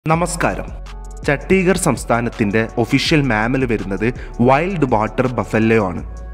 നമസ്കാരം. ഛത്തീഗഡ് സംസ്ഥാനത്തിൻ്റെ official mammal വരുന്നത് വൈൽഡ് വാട്ടർ ബഫല്ലോ ആണ്.